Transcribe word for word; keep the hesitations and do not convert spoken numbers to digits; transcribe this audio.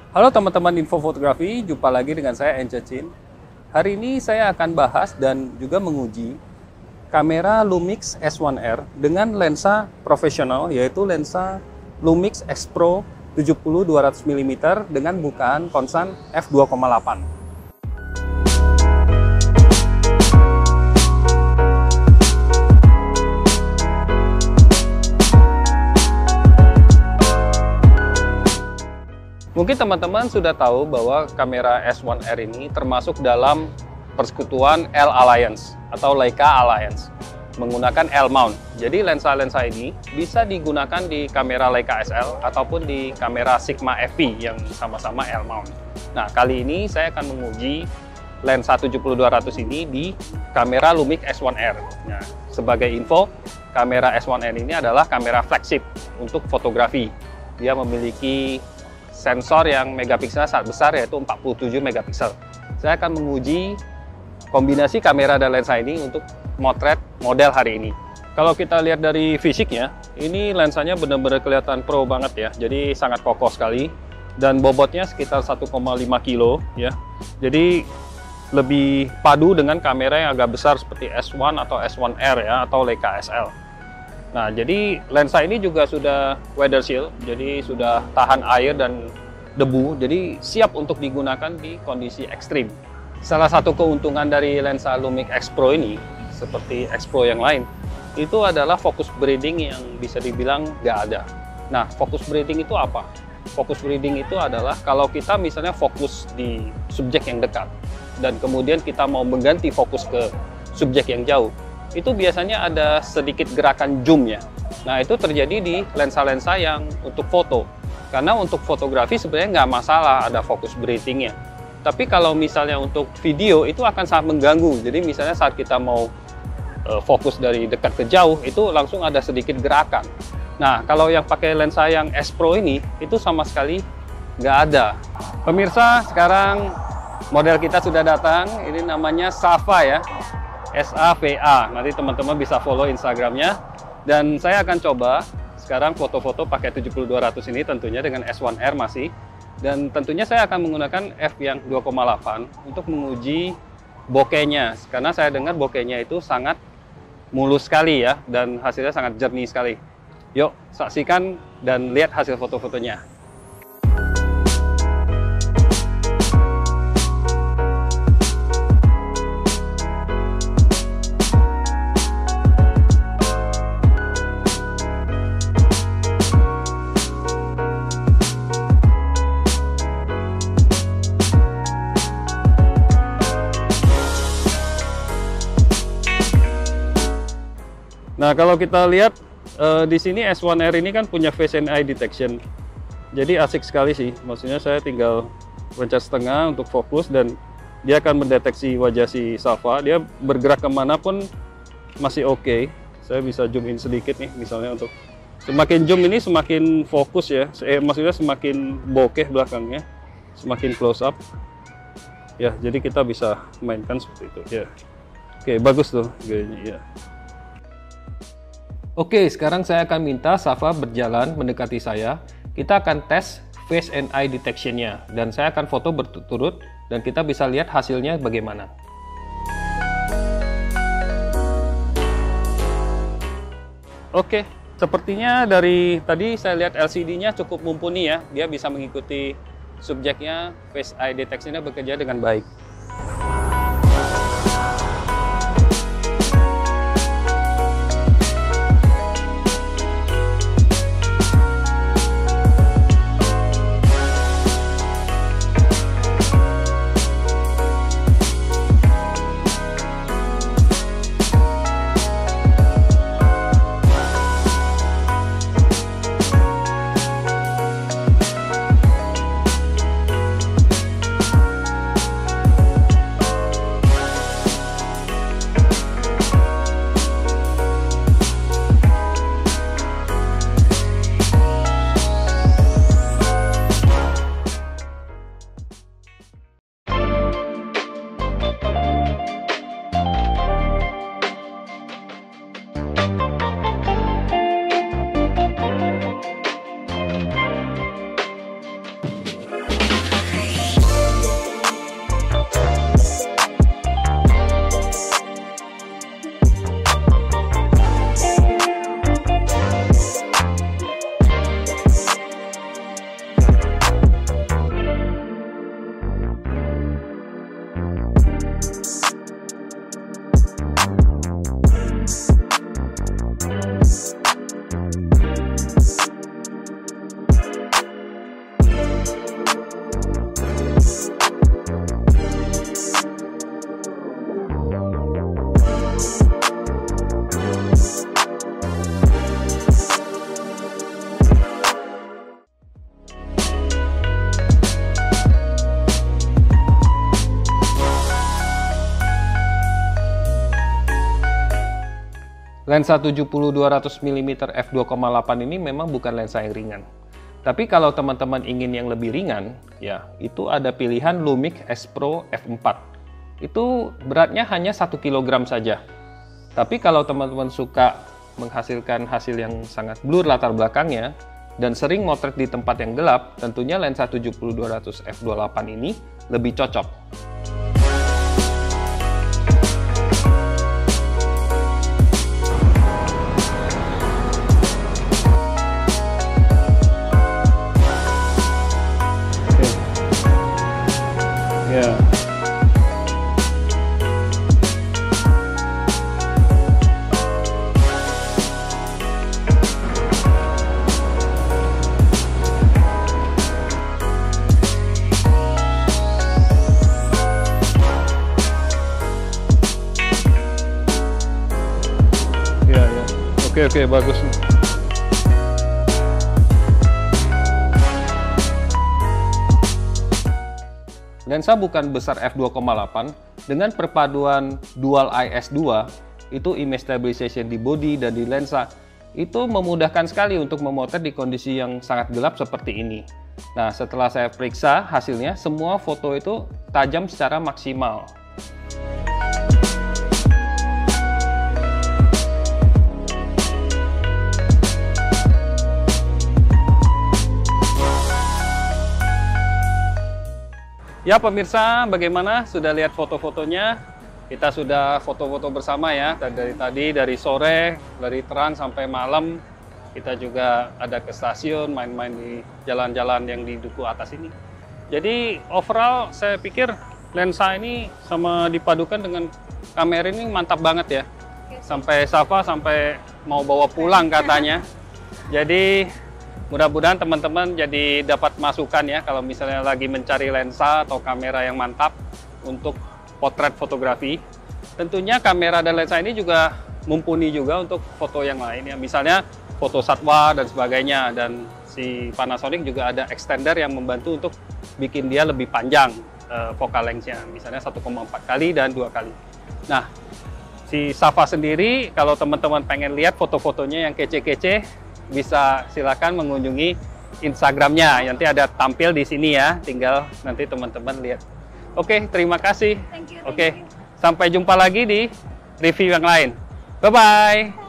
Halo teman-teman info fotografi, jumpa lagi dengan saya Ence Chin. Hari ini saya akan bahas dan juga menguji kamera Lumix S satu R dengan lensa profesional, yaitu lensa Lumix X Pro tujuh puluh dua ratus milimeter dengan bukaan konsan f dua koma delapan. Mungkin teman-teman sudah tahu bahwa kamera S satu R ini termasuk dalam persekutuan L Alliance atau Leica Alliance menggunakan L mount. Jadi lensa-lensa ini bisa digunakan di kamera Leica S L ataupun di kamera Sigma F P yang sama-sama L mount. Nah, kali ini saya akan menguji lensa tujuh puluh dua ratus ini di kamera Lumix S satu R. Nah, sebagai info, kamera S satu R ini adalah kamera flagship untuk fotografi. Dia memiliki sensor yang megapikselnya sangat besar, yaitu empat puluh tujuh megapiksel. Saya akan menguji kombinasi kamera dan lensa ini untuk motret model hari ini. Kalau kita lihat dari fisiknya, ini lensanya benar-benar kelihatan pro banget ya. Jadi sangat kokoh sekali dan bobotnya sekitar satu koma lima kilo ya. Jadi lebih padu dengan kamera yang agak besar seperti S satu atau S satu R ya, atau Leica S L. Nah, jadi lensa ini juga sudah weather shield, jadi sudah tahan air dan debu, jadi siap untuk digunakan di kondisi ekstrim. Salah satu keuntungan dari lensa Lumix X Pro ini, seperti X Pro yang lain, itu adalah focus breathing yang bisa dibilang nggak ada. Nah, focus breathing itu apa? Focus breathing itu adalah kalau kita misalnya fokus di subjek yang dekat, dan kemudian kita mau mengganti fokus ke subjek yang jauh, itu biasanya ada sedikit gerakan zoom ya. Nah, itu terjadi di lensa-lensa yang untuk foto. Karena untuk fotografi sebenarnya nggak masalah ada focus breathing-nya. Tapi kalau misalnya untuk video itu akan sangat mengganggu. Jadi misalnya saat kita mau uh, fokus dari dekat ke jauh, itu langsung ada sedikit gerakan. Nah, kalau yang pakai lensa yang S Pro ini, itu sama sekali nggak ada. Pemirsa, sekarang model kita sudah datang. Ini namanya Safa ya. S A V A, nanti teman-teman bisa follow Instagramnya. Dan saya akan coba sekarang foto-foto pakai tujuh puluh dua ratus ini tentunya dengan S satu R masih. Dan tentunya saya akan menggunakan f yang dua koma delapan untuk menguji bokehnya. Karena saya dengar bokehnya itu sangat mulus sekali ya, dan hasilnya sangat jernih sekali. Yuk, saksikan dan lihat hasil foto-fotonya. Nah, kalau kita lihat uh, di sini S satu R ini kan punya Face and Eye Detection. Jadi asik sekali sih. Maksudnya saya tinggal pencet setengah untuk fokus dan dia akan mendeteksi wajah si Safa. Dia bergerak kemanapun masih oke. Okay. Saya bisa zoom in sedikit nih, misalnya untuk semakin zoom ini semakin fokus ya. Eh, maksudnya semakin bokeh belakangnya, semakin close up. Ya, jadi kita bisa mainkan seperti itu. Ya, oke, bagus tuh gayanya. Ya. Oke, sekarang saya akan minta Safa berjalan mendekati saya. Kita akan tes Face and Eye Detection-nya. Dan saya akan foto berturut-turut dan kita bisa lihat hasilnya bagaimana. Oke, sepertinya dari tadi saya lihat L C D-nya cukup mumpuni ya. Dia bisa mengikuti subjeknya, Face Eye Detection-nya bekerja dengan baik. lensa tujuh puluh dua ratus milimeter f dua koma delapan ini memang bukan lensa yang ringan. Tapi kalau teman-teman ingin yang lebih ringan, ya itu ada pilihan Lumix S Pro f empat. Itu beratnya hanya satu kilogram saja. Tapi kalau teman-teman suka menghasilkan hasil yang sangat blur latar belakangnya, dan sering motret di tempat yang gelap, tentunya lensa tujuh puluh dua ratus f dua puluh delapan ini lebih cocok. Oke. Ya. Oke, oke, bagus. Lensa bukan besar f dua koma delapan dengan perpaduan dual I S dua, itu image stabilization di bodi dan di lensa, itu memudahkan sekali untuk memotret di kondisi yang sangat gelap seperti ini. Nah, setelah saya periksa hasilnya, semua foto itu tajam secara maksimal. Ya pemirsa, bagaimana? Sudah lihat foto-fotonya? Kita sudah foto-foto bersama ya, dari tadi, dari sore, dari terang sampai malam. Kita juga ada ke stasiun, main-main di jalan-jalan yang di duku atas ini. Jadi overall saya pikir lensa ini sama dipadukan dengan kamera ini mantap banget ya. Sampai Safa sampai mau bawa pulang katanya. Jadi mudah-mudahan teman-teman jadi dapat masukan ya kalau misalnya lagi mencari lensa atau kamera yang mantap untuk potret fotografi. Tentunya kamera dan lensa ini juga mumpuni juga untuk foto yang lain ya. Misalnya foto satwa dan sebagainya, dan si Panasonic juga ada extender yang membantu untuk bikin dia lebih panjang eh, focal length-nya. Misalnya satu koma empat kali dan dua kali. Nah, si Safa sendiri kalau teman-teman pengen lihat foto-fotonya yang kece-kece, bisa silakan mengunjungi Instagramnya, nanti ada tampil di sini ya, tinggal nanti teman-teman lihat. Oke, terima kasih. Thank you, thank Oke, you. sampai jumpa lagi di review yang lain. Bye-bye.